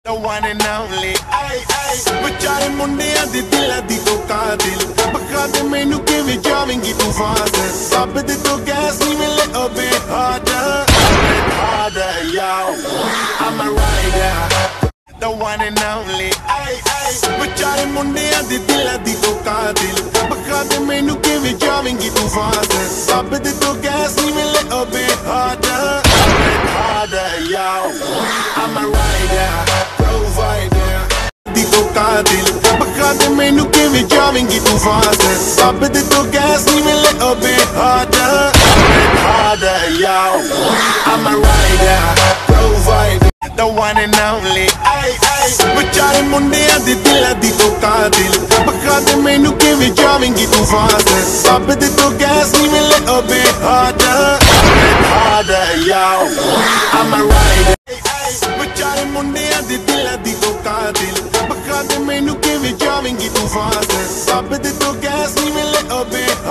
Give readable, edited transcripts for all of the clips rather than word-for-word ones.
The one and only, ay, ay. Bachare mundiਆਂ ਦੇ ਦਿਲਾਂ ਦੀ ਤੋ ਕਾਤਿਲ ਪੱਕਾ ਤੇ ਮੈਨੂੰ ਕਿਵੇਂ ਜਾਵੇਂਗੀ ਤੂੰ ਫਾਸਲ ਸਭ ਦੇ ਤੋਂ ਗੈਸ ਨਹੀਂ ਮਿਲੇ a bit harder, yo. I'm a rider, the one and only, ay, ay. Bachare mundiਆਂ ਦੇ ਦਿਲਾਂ ਦੀ ਤੋ ਕਾਤਿਲ ਪੱਕਾ ਤੇ ਮੈਨੂੰ ਕਿਵੇਂ ਜਾਵੇਂਗੀ ਤੂੰ ਫਾਸਲ ਸਭ ਦੇ ਤੋਂ ਗੈਸ ਨਹੀਂ ਮਿਲੇ a bit harder, yo. I'm a rider, provider. Dito katil baka de menu kiਵੇਂ ਜਾਵੇਂਗੀ ਤੂੰ ਫਾਸਲ ਸਭ ਦੇ ਤੋਂ ਗੈਸ ਨਹੀਂ ਮਿਲੇ a bit harder, yo. I'm a rider, provider, the one and only, ay, ay. Bachare ਮੁੰਡਿਆਂ ਦੇ ਦਿਲਾਂ ਦੀ ਤੋ ਕਾਤਿਲ ਬaka de ਮੈਨੂੰ ਕਿਵੇਂ ਜਾਵੇਂਗੀ ਤੂੰ ਫਾਸਲ ਸਭ ਦੇ ਤੋਂ ਗੈਸ ਨਹੀਂ ਮਿਲੇ a bit harder, yo. I'm a rider, bachare ਮੁੰਡਿਆਂ ਦੇ ਦਿਲਾਂ ਦੀ ਤੋ ਕਾਤਿਲ ਬaka de ਮੈਨੂੰ ਕਿਵੇਂ ਜਾਵੇਂਗੀ ਤੂੰ ਫਾਸਲ ਸਭ ਦੇ ਤੋਂ ਗੈਸ ਨਹੀਂ ਮਿਲੇ a bit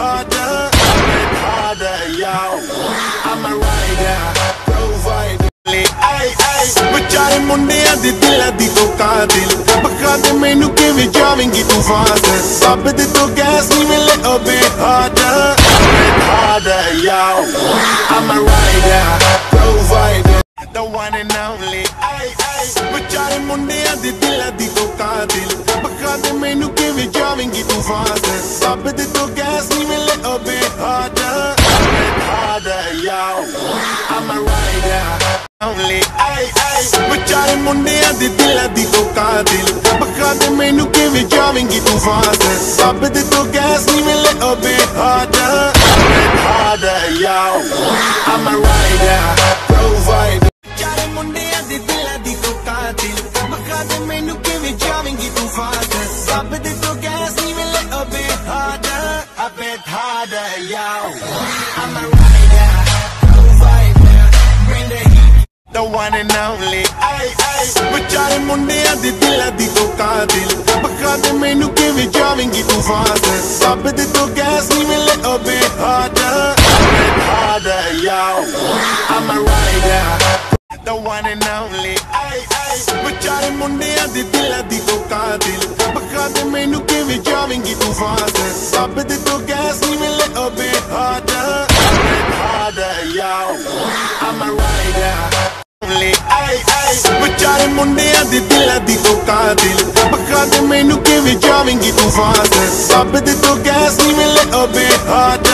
harder, yo. I'm a rider, provider, ay, ay. Bachare ਮੁੰਡਿਆਂ ਦੇ ਦਿਲਾਂ ਦੀ ਤੋ ਕਾਤਿਲ ਬaka de ਮੈਨੂੰ ਕਿਵੇਂ ਜਾਵੇਂਗੀ ਤੂੰ ਫਾਸਲ ਸਭ ਦੇ ਤੋਂ ਗੈਸ ਨਹੀਂ ਮਿਲੇ a bit harder, yo. I'm a rider, provider, the one and only, ay, ay. Bachare ਮੁੰਡਿਆਂ ਦੇ ਦਿਲਾਂ ਦੀ ਤੋ ਕਾਤਿਲ ਬaka de ਮੈਨੂੰ ਕਿਵੇਂ ਜਾਵੇਂਗੀ ਤੂੰ ਫਾਸਲ ਸਭ ਦੇ ਤੋਂ ਗੈਸ ਨਹੀਂ ਮਿਲੇ a bit harder, yo. I'm a rider, only, ay, ay. Bachare ਮੁੰਡਿਆਂ ਦੇ ਦਿਲਾਂ ਦੀ ਤੋ ਕਾਤਿਲ ਬaka de ਮੈਨੂੰ ਕਿਵੇਂ ਜਾਵੇਂਗੀ ਤੂੰ ਫਾਸਲ ਸਭ ਦੇ ਤੋਂ ਗੈਸ ਨਹੀਂ ਮਿਲੇ a bit harder, yo. I'm a rider, provider. Bachare ਮੁੰਡਿਆਂ ਦੇ ਦਿਲਾਂ ਦੀ ਤੋ ਕਾਤਿਲ ਬaka de ਮੈਨੂੰ ਕਿਵੇਂ ਜਾਵੇਂਗੀ ਤੂੰ ਫਾਸਲ ਸਭ ਦੇ ਤੋਂ ਗੈਸ ਨਹੀਂ ਮਿਲੇ a bit harder, yo. I'm a rider, provider, bring the heat, the one and only, ay, ay. Bachare ਮੁੰਡਿਆਂ ਦੇ ਦਿਲਾਂ ਦੀ ਤੋ ਕਾਤਿਲ ਬaka de ਮੈਨੂੰ ਕਿਵੇਂ ਜਾਵੇਂਗੀ ਤੂੰ ਫਾਸਲ ਸਭ ਦੇ ਤੋਂ ਗੈਸ ਨਹੀਂ ਮਿਲੇ a bit harder, yo. I'm a rider, the one and only, ay, ay. Bachare ਮੁੰਡਿਆਂ ਦੇ ਦਿਲਾਂ ਦੀ ਤੋ ਕਾਤਿਲ ਬaka de ਮੈਨੂੰ ਕਿਵੇਂ ਜਾਵੇਂਗੀ ਤੂੰ ਫਾਸਲ ਸਭ ਦੇ ਤੋਂ ਗੈਸ ਨਹੀਂ ਮਿਲੇ a bit harder, yo. I'm a rider, only, ay, ay. Bachare ਮੁੰਡਿਆਂ ਦੇ ਦਿਲਾਂ ਦੀ ਤੋ ਕਾਤਿਲ ਬaka de ਮੈਨੂੰ ਕਿਵੇਂ ਜਾਵੇਂਗੀ ਤੂੰ ਫਾਸਲ ਸਭ ਦੇ ਤੋਂ ਗੈਸ ਨਹੀਂ ਮਿਲੇ a bit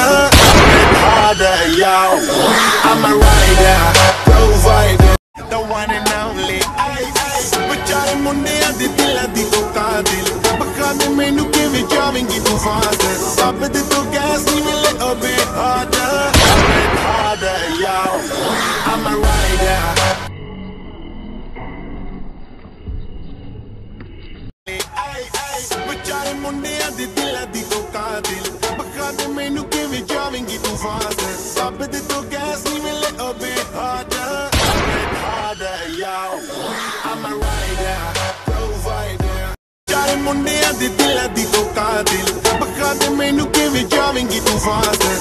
harder, yo. I'm a rider, provider, the one and only, ay, ay. Bachare ਮੁੰਡਿਆਂ ਦੇ ਦਿਲਾਂ ਦੀ ਤੋ ਕਾਤਿਲ ਬaka de ਮੈਨੂੰ ਕਿਵੇਂ ਜਾਵੇਂਗੀ ਤੂੰ ਫਾਸਲ ਸਭ ਦੇ ਤੋਂ ਗੈਸ ਨਹੀਂ ਮਿਲੇ a bit harder, yo. I'm a rider, ay, ay. Bachare ਮੁੰਡਿਆਂ ਦੇ ਦਿਲਾਂ ਦੀ ਤੋ ਕਾਤਿਲ ਬaka de ਮੈਨੂੰ ਕਿਵੇਂ ਜਾਵੇਂਗੀ ਤੂੰ ਫਾਸਲ ਸਭ ਦੇ ਤੋਂ ਗੈਸ ਨਹੀਂ ਮਿਲੇ a bit harder, yo. I'm a rider, provider. Bachare ਮੁੰਡਿਆਂ ਦੇ ਦਿਲਾਂ ਦੀ ਤੋ ਕਾਤਿਲ ਬaka de ਮੈਨੂੰ ਕਿਵੇਂ ਜਾਵੇਂਗੀ ਤੂੰ ਫਾਸਲ